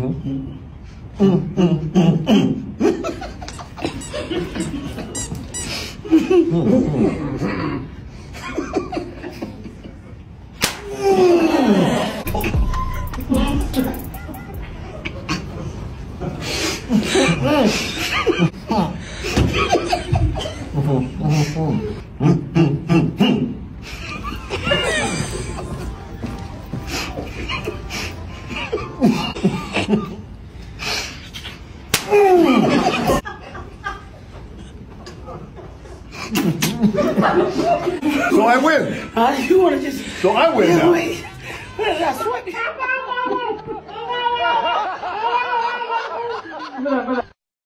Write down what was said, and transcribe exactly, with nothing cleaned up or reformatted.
So I win. Huh? You want to just... So I win now. Wait. That's what...